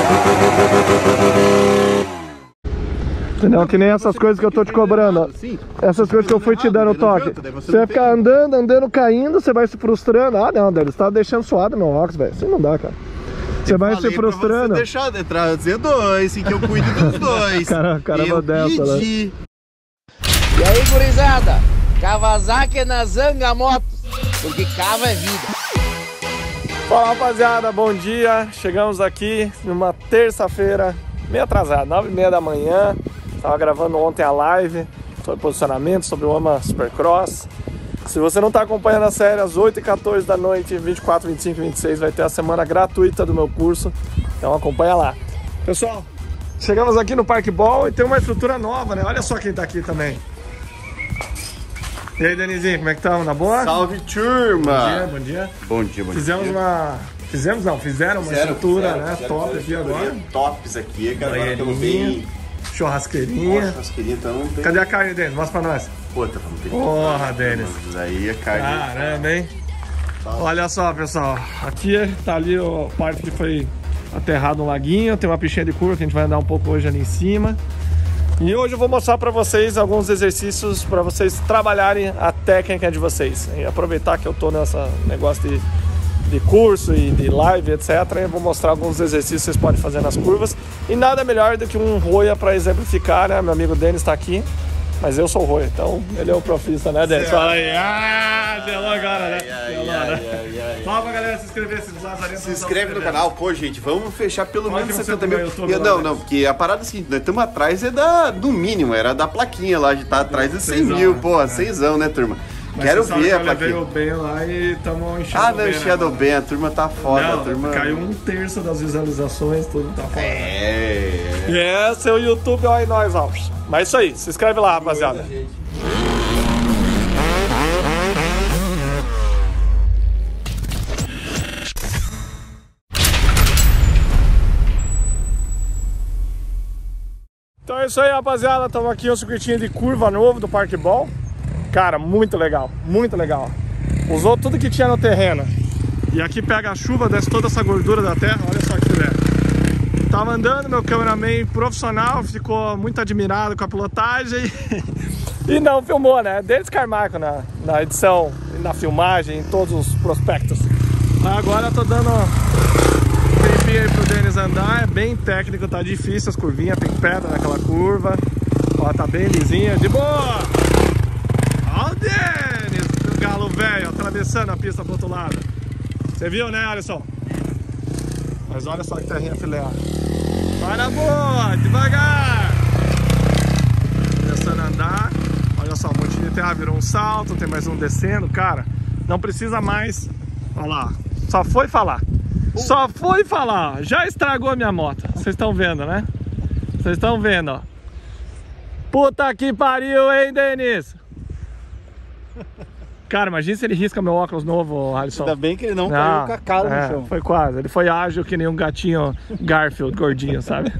Entendeu? Que nem essas coisas que eu tô te cobrando. Essas coisas que eu fui te dando toque. Você vai ficar andando, caindo, você vai se frustrando. Ah, não, Denis, você tá deixando suado meu óculos, velho. Assim não dá, cara. Você vai se frustrando. Você deixar trazer dois, que eu cuido dos dois. Caramba dessa, né? E aí, gurizada? Kawasaki na Zanga Motos, porque cava é vida. Fala, rapaziada, bom dia. Chegamos aqui numa terça-feira, meio atrasado, 9h30 da manhã. Tava gravando ontem a live sobre posicionamento, sobre o AMA Supercross. Se você não está acompanhando a série, às 8h14 da noite, 24, 25 e 26, vai ter a semana gratuita do meu curso. Então acompanha lá. Pessoal, chegamos aqui no Parque Ball e tem uma estrutura nova, né? Olha só quem tá aqui também. E aí, Denizinho, como é que estamos? Na boa? Salve, turma! Bom dia. Bom dia, bom Fizeram dia. Fizeram uma estrutura, né? Top aqui agora. Tops aqui, agora estamos bem... Churrasqueirinha. Churrasqueirinha, então não tem... Cadê a carne, Denis? Mostra pra nós. Puta, vamos ter que... Porra, Denis. Mas aí a carne... Caramba, hein? Olha só, pessoal. Aqui tá ali a parte que foi aterrado um laguinho. Tem uma piscina de curva que a gente vai andar um pouco hoje ali em cima. E hoje eu vou mostrar pra vocês alguns exercícios pra vocês trabalharem a técnica de vocês. E aproveitar que eu tô nessa negócio de curso e de live, etc. Eu vou mostrar alguns exercícios que vocês podem fazer nas curvas. E nada melhor do que um Roia para exemplificar, né? Meu amigo Denis está aqui, mas eu sou o Roia, então ele é o profissa, né, Denis? Fala aí. Ah, delou agora, né? Fala pra galera se inscrever, se inscreve no canal. Pô, gente, vamos fechar pelo menos 70 mil. Não, porque a parada é a seguinte, nós estamos atrás do mínimo, era da plaquinha lá, de estar atrás de 100 mil, pô, 6zão, né, turma? Mas quero ver a plaquinha. Eu levei o Ben lá e estamos enchendo. Ah, não, enchendo o Ben, a turma tá foda. Não, a turma... Caiu 1/3 das visualizações, tudo tá foda. É, seu YouTube, olha nós, ó. Mas isso aí, se inscreve lá, rapaziada. Então é isso aí, rapaziada. Estamos aqui no circuitinho de curva novo do Parque Ball. Cara, muito legal, muito legal. Usou tudo que tinha no terreno. E aqui pega a chuva, desce toda essa gordura da terra. Olha só que filé. Tava andando, meu cameraman profissional ficou muito admirado com a pilotagem e não filmou, né? Denis Carmarco na edição, na filmagem, em todos os prospectos. Agora eu tô dando um tempinho aí pro Denis andar. É bem técnico, tá difícil as curvinhas, tem pedra naquela curva. Ó, tá bem lisinha, de boa! Olha o Denis, o galo velho, atravessando a pista pro outro lado. Você viu, né, Alisson? Mas olha só que terrinha filé. Vai na boa, devagar. Começando a andar. Olha só, um monte de terra virou um salto, tem mais um descendo. Cara, não precisa mais. Olha lá, só foi falar. Só foi falar. Já estragou a minha moto. Vocês estão vendo, né? Vocês estão vendo, ó. Puta que pariu, hein, Denis? Cara, imagina se ele risca meu óculos novo, Alisson. Ainda bem que ele não caiu com a cara no chão. Foi quase, ele foi ágil que nem um gatinho Garfield, gordinho, sabe?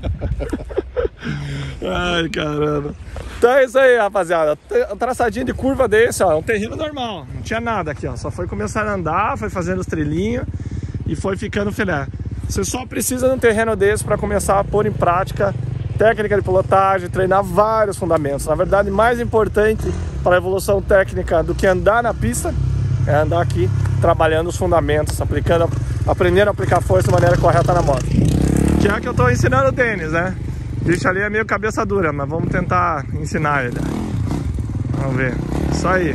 Ai, caramba. Então é isso aí, rapaziada. Traçadinho de curva desse, ó, é um terreno normal. Não tinha nada aqui, ó. Só foi começar a andar, foi fazendo os trilhinhos e foi ficando filé. Você só precisa de um terreno desse para começar a pôr em prática técnica de pilotagem, treinar vários fundamentos. Na verdade, mais importante para a evolução técnica do que andar na pista é andar aqui trabalhando os fundamentos, aprendendo a aplicar força de maneira correta na moto. Que é o que eu estou ensinando o Denis, né? O bicho ali é meio cabeça dura, mas vamos tentar ensinar ele. Vamos ver. Isso aí.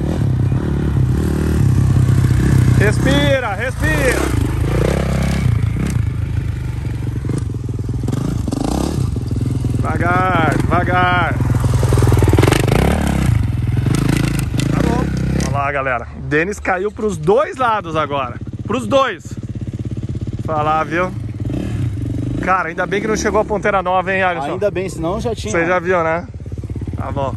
Respira, respira. Devagar, devagar. Tá bom. Olha lá, galera. O Denis caiu pros dois lados agora. Pros dois. Falar, viu? Cara, ainda bem que não chegou a ponteira nova, hein, Alisson? Ainda bem, senão já tinha. Você já viu, né? Tá bom.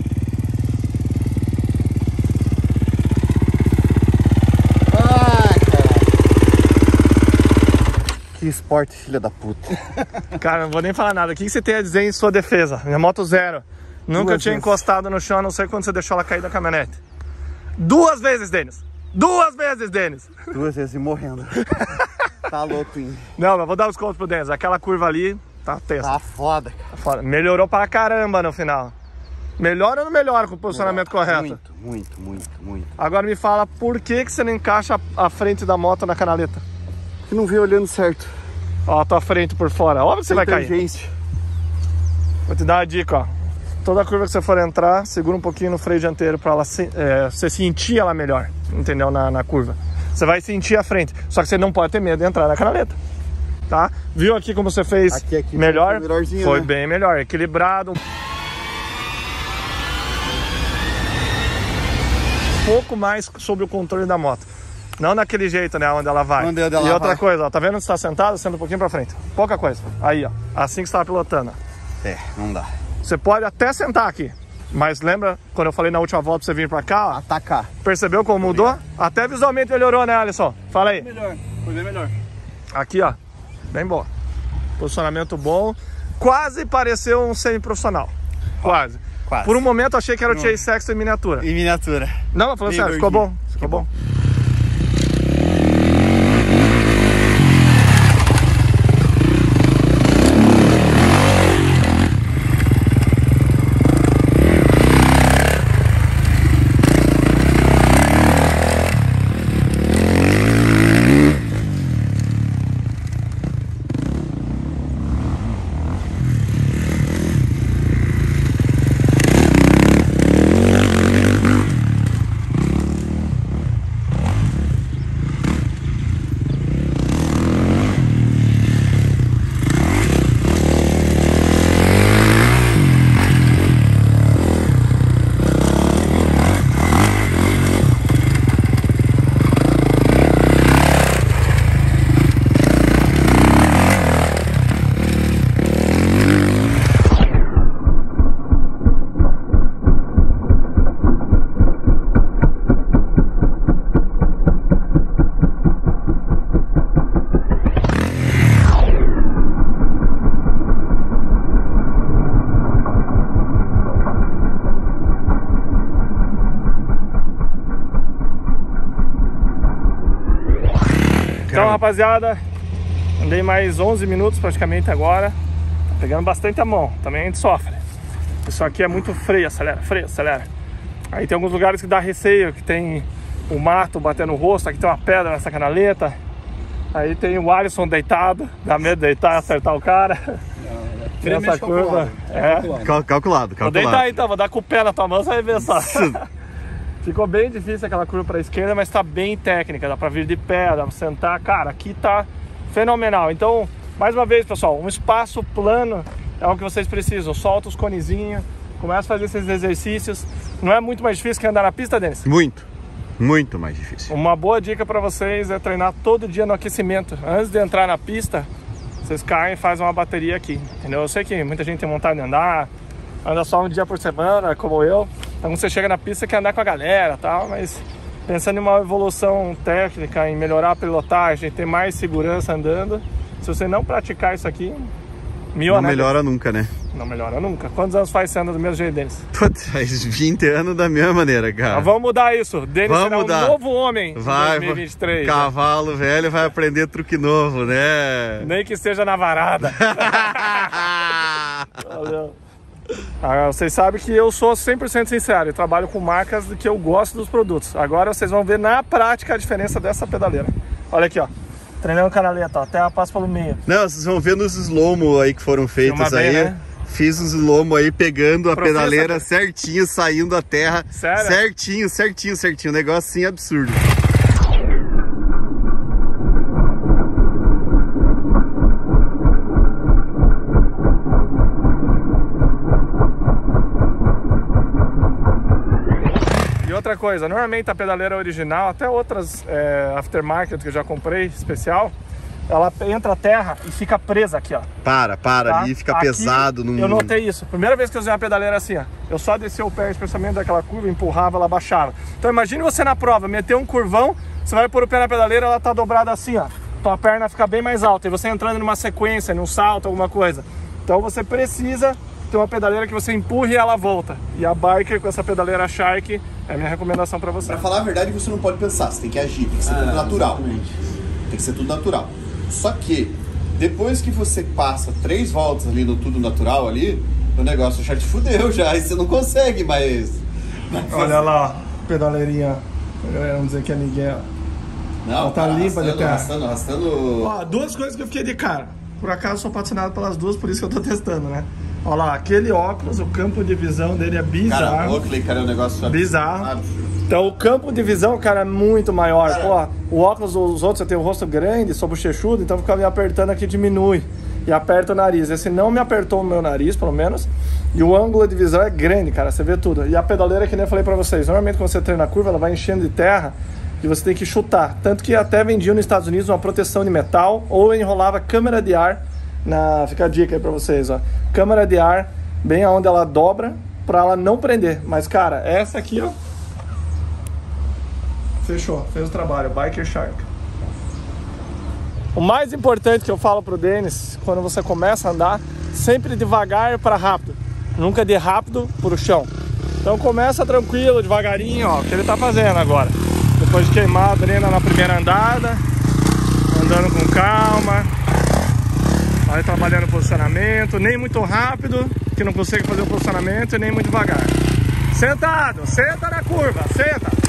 Que esporte, filha da puta. Cara, não vou nem falar nada. O que você tem a dizer em sua defesa? Minha moto zero. Nunca tinha encostado no chão, a não sei quando você deixou ela cair da caminhonete. 2 vezes, Denis. 2 vezes, Denis. 2 vezes e morrendo. Tá louco, hein? Não, mas vou dar os contos pro Denis. Aquela curva ali tá tensa. Tá foda, cara. Tá foda. Melhorou pra caramba no final. Melhora ou não melhora com o posicionamento correto? Muito. Agora me fala, por que você não encaixa a frente da moto na canaleta? Eu não vi olhando certo. Ó, a tua frente por fora. Óbvio que você vai cair. Tangência. Vou te dar uma dica, ó. Toda curva que você for entrar, segura um pouquinho no freio dianteiro pra ela você sentir ela melhor, entendeu? Na curva. Você vai sentir a frente, só que você não pode ter medo de entrar na canaleta, tá? Viu aqui como você fez aqui melhor? Foi né? bem melhor, equilibrado. Pouco mais sobre o controle da moto. Não daquele jeito, né, onde ela vai. E outra coisa, ó, tá vendo onde você está sentado? Senta um pouquinho pra frente. Pouca coisa. Aí, ó. Assim que você tá pilotando. Não dá. Você pode até sentar aqui. Mas lembra quando eu falei na última volta pra você vir pra cá, ó? Atacar. Percebeu como mudou? Até visualmente melhorou, né, Alisson? Fala aí. Foi bem melhor. Aqui, ó. Bem boa. Posicionamento bom. Quase pareceu um semi-profissional. Quase. Por um momento eu achei que era o Chase Sexton em miniatura. Em miniatura. Não, mas falando sério, ficou bom. Ficou bom. Então, rapaziada, andei mais 11 minutos praticamente agora. Tá pegando bastante a mão, também a gente sofre. Isso aqui é muito freio, acelera. Aí tem alguns lugares que dá receio, que tem o mato batendo no rosto, aqui tem uma pedra nessa canaleta. Aí tem o Alisson deitado, dá medo de deitar e acertar o cara. Nessa curva. Calculado. Vou deitar então, vou dar com o pé na tua mão, você vai ver só. Ficou bem difícil aquela curva para a esquerda, mas tá bem técnica, dá para vir de pé, dá para sentar. Cara, aqui tá fenomenal. Então, mais uma vez, pessoal, um espaço plano é o que vocês precisam. Solta os conezinhos, começa a fazer esses exercícios. Não é muito mais difícil que andar na pista, Denis? Muito mais difícil. Uma boa dica para vocês é treinar todo dia no aquecimento. Antes de entrar na pista, vocês caem e fazem uma bateria aqui, entendeu? Eu sei que muita gente tem vontade de andar, anda só um dia por semana, como eu. Então você chega na pista, quer andar com a galera e tal, mas pensando em uma evolução técnica, em melhorar a pilotagem, ter mais segurança andando, se você não praticar isso aqui, não melhora nunca, né? Não melhora nunca. Quantos anos faz você anda do mesmo jeito, Denis? Faz 20 anos da mesma maneira, cara. Mas vamos mudar isso. Denis será um novo homem em 2023. Cavalo velho vai aprender truque novo, né? Nem que seja na varada. Valeu. Vocês sabem que eu sou 100% sincero, eu trabalho com marcas que eu gosto dos produtos. Agora vocês vão ver na prática a diferença dessa pedaleira. Olha aqui, ó, treinando canaleta, ó, até ela passa pelo meio. Não, vocês vão ver nos slow-mo aí que foram feitos aí, né? Fiz uns slow-mo aí pegando a pedaleira certinho, saindo da terra. Sério? Certinho, um negócio assim absurdo. Outra coisa, normalmente a pedaleira original, até outras aftermarket que eu já comprei, especial, ela entra a terra e fica presa aqui, ó. Tá? Ali fica aqui, pesado. Eu notei isso. Primeira vez que eu usei uma pedaleira assim, ó, eu só desci o pé, especialmente daquela curva, empurrava, ela baixava. Então imagine você na prova, meter um curvão, você vai pôr o pé na pedaleira, ela tá dobrada assim, ó. Então a perna fica bem mais alta e você entrando numa sequência, num salto, alguma coisa. Então você precisa ter uma pedaleira que você empurre e ela volta. E a Biker com essa pedaleira Shark é a minha recomendação pra você. Pra falar a verdade, você não pode pensar, você tem que agir, tem que ser tudo natural. Exatamente. Tem que ser tudo natural. Só que depois que você passa 3 voltas ali no tudo natural ali, o negócio já te fudeu já, e você não consegue mais Olha lá, pedaleirinha. Vamos dizer que é Miguel. Não, ela tá limpa de terra. Arrastando. Ó, 2 coisas que eu fiquei de cara. Por acaso sou patrocinado pelas 2, por isso que eu tô testando, né? Olha lá, aquele óculos, o campo de visão dele é bizarro. Cara, o Oakley, cara, é um negócio bizarro. Absurdo. Então o campo de visão, cara, é muito maior. Cara, pô, o óculos dos outros eu tenho o rosto grande, sou bochechudo, então fica me apertando aqui, diminui. E aperta o nariz. Esse não me apertou o meu nariz, pelo menos. E o ângulo de visão é grande, cara, você vê tudo. E a pedaleira, que nem eu falei pra vocês, normalmente quando você treina a curva, ela vai enchendo de terra e você tem que chutar. Tanto que até vendiam nos Estados Unidos uma proteção de metal ou enrolava câmera de ar. Fica a dica aí pra vocês, ó. Câmera de ar, bem aonde ela dobra, pra ela não prender. Mas, cara, essa aqui, ó, fechou, fez o trabalho, Biker Shark. O mais importante que eu falo pro Denis, quando você começa a andar, sempre devagar para rápido, nunca de rápido pro chão. Então começa tranquilo, devagarinho, ó, o que ele tá fazendo agora. Depois de queimar a adrena na primeira andada, andando com calma, aí trabalhando o posicionamento, nem muito rápido, que não consegue fazer o posicionamento, e nem muito devagar. Sentado, senta na curva, senta.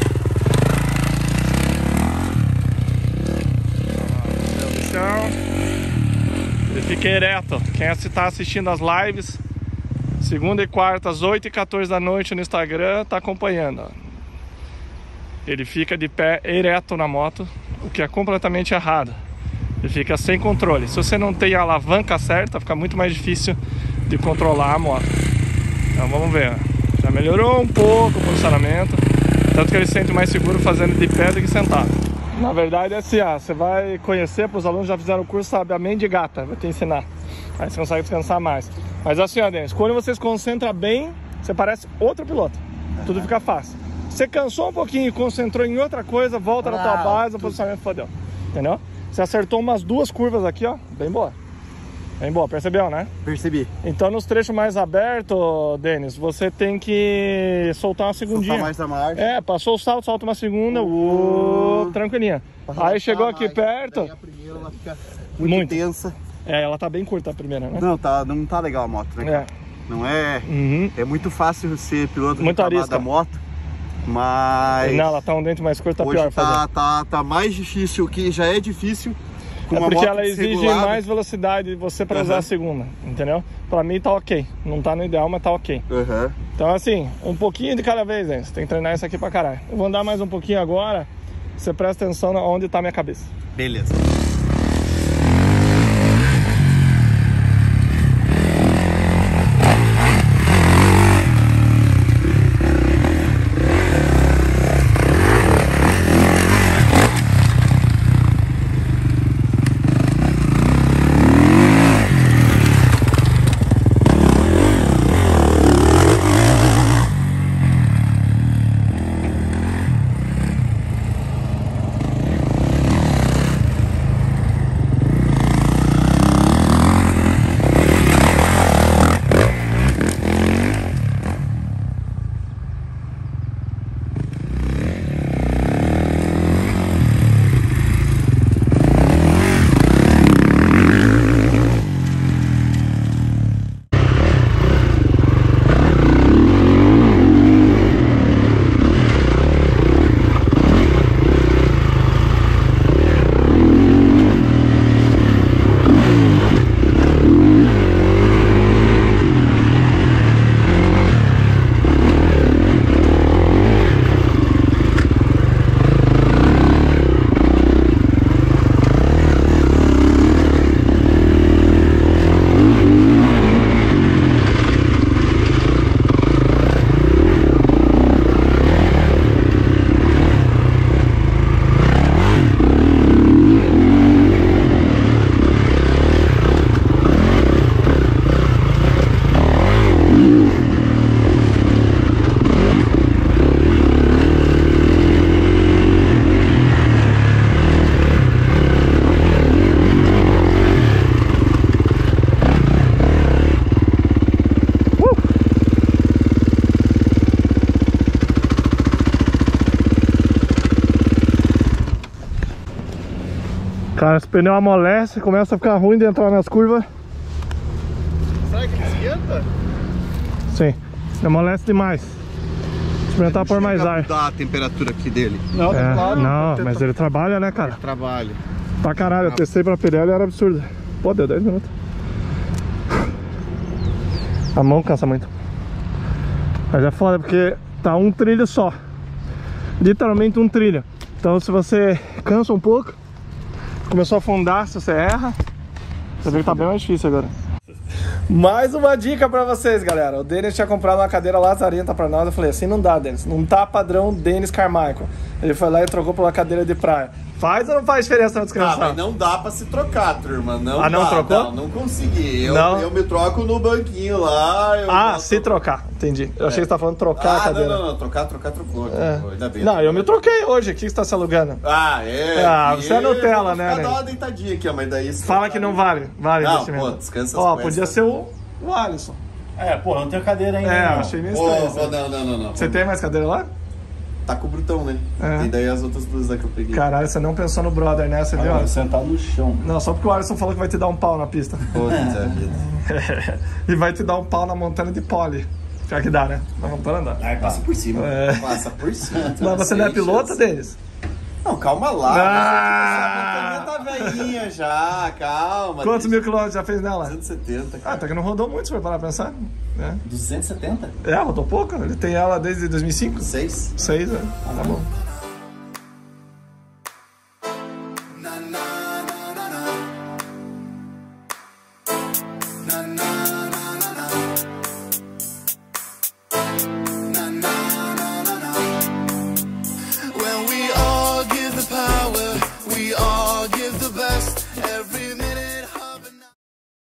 Ele fica ereto. Quem está assistindo as lives, segunda e quarta, às 8h14 da noite no Instagram, tá acompanhando. Ele fica de pé ereto na moto, o que é completamente errado. Ele fica sem controle. Se você não tem a alavanca certa, fica muito mais difícil de controlar a moto. Então vamos ver. Já melhorou um pouco o posicionamento, tanto que ele se sente mais seguro fazendo de pé do que sentado. Na verdade é assim, ó, você vai conhecer, para os alunos que já fizeram o curso, sabe, a mente de gata, vou te ensinar. Aí você consegue descansar mais. Mas assim, ó, Denis, quando você se concentra bem, você parece outro piloto. Tudo fica fácil. Você cansou um pouquinho e concentrou em outra coisa, volta na tua base, o posicionamento fodeu. Entendeu? Você acertou umas 2 curvas aqui, ó, bem boa. Bem boa, percebeu, né? Percebi. Então nos trechos mais abertos, Denis, você tem que soltar uma segundinha. Soltar mais a margem. É, passou o salto, solta uma segunda, tranquilinha. Aí chegou aqui perto. Daí a primeira ela fica muito tensa. É, ela tá bem curta a primeira, né? Não tá legal a moto, né? É. Não é... É muito fácil ser piloto da moto, mas... Não, ela tá um dente mais curto, tá hoje pior fazer. Tá mais difícil, o que já é difícil. É porque ela exige mais velocidade de você para usar a segunda, entendeu? Pra mim tá ok, não tá no ideal, mas tá ok. Então assim, um pouquinho de cada vez, hein? Você tem que treinar isso aqui pra caralho. Eu vou andar mais um pouquinho agora, você presta atenção onde tá a minha cabeça. Beleza. Cara, esse pneu amolece, começa a ficar ruim de entrar nas curvas. Será que ele esquenta? Sim, amolece demais. Experimentar por mais ar. Mudar a temperatura aqui dele. Não, não, mas ele trabalha, né, cara? Trabalho. Pra caralho, eu testei pra Pirelli e era absurdo. Pô, deu 10 minutos. A mão cansa muito. Mas é foda porque tá um trilho só. Literalmente um trilho. Então se você cansa um pouco, começou a afundar, se você erra, você vê que tá bem mais difícil agora. Mais uma dica pra vocês, galera. O Denis tinha comprado uma cadeira lazarenta pra nós. Eu falei, assim não dá, Denis. Não tá padrão Denis Carmichael. Ele foi lá e trocou por uma cadeira de praia. Faz ou não faz diferença na descrição? Ah, mas não dá pra se trocar, turma. Não não dá, trocou? Não consegui. Eu me troco no banquinho lá. Se trocar. Entendi. Eu achei que você tá falando trocar a cadeira. Não. Trocou. Ainda bem. Não, eu me troquei hoje. Aqui que você tá se alugando. Você é Nutella, né? Dá uma deitadinha aqui, mas daí... Fala que não vale. Vale não, investimento. pô, descansa as podia ser o Alisson. Pô, não tenho cadeira ainda. Achei meio estranho. Não. Você tem mais cadeira lá? Tá com o Brutão, né? E daí as outras duas que eu peguei. Caralho, você não pensou no brother, né? Você viu? Eu vou sentar no chão. Não, só porque o Alisson falou que vai te dar um pau na pista. Puta vida. E vai te dar um pau na montanha de pole. Pior que dá, né? Na montanha dá. Passa por cima. Passa por cima. Mas você não é piloto, Denis? Não, calma lá. A montanha tá velhinha já, calma. Quantos mil quilômetros já fez nela? 270. Cara. Até que não rodou muito, se for parar pra pensar. 270? Rodou pouco. Ele tem ela desde 2005? 6. 6, né? Tá bom.